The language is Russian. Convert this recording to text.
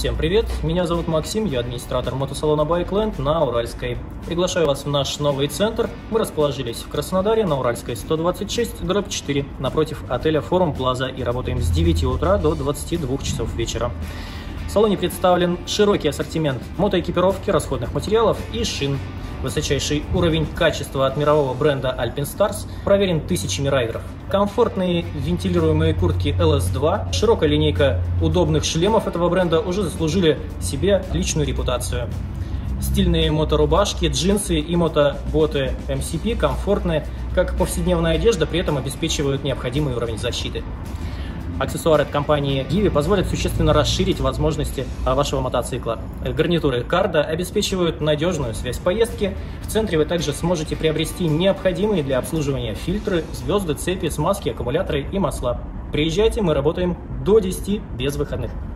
Всем привет, меня зовут Максим, я администратор мотосалона Bikeland на Уральской. Приглашаю вас в наш новый центр. Мы расположились в Краснодаре на Уральской 126/4 напротив отеля Форум Плаза и работаем с 9 утра до 22 часов вечера. В салоне представлен широкий ассортимент мотоэкипировки, расходных материалов и шин. Высочайший уровень качества от мирового бренда Alpinestars проверен тысячами райдеров. Комфортные вентилируемые куртки LS2, широкая линейка удобных шлемов этого бренда уже заслужили себе личную репутацию. Стильные моторубашки, джинсы и мотоботы MCP комфортные, как повседневная одежда, при этом обеспечивают необходимый уровень защиты. Аксессуары от компании Givi позволят существенно расширить возможности вашего мотоцикла. Гарнитуры Карда обеспечивают надежную связь поездки. В центре вы также сможете приобрести необходимые для обслуживания фильтры, звезды, цепи, смазки, аккумуляторы и масла. Приезжайте, мы работаем до 10 без выходных.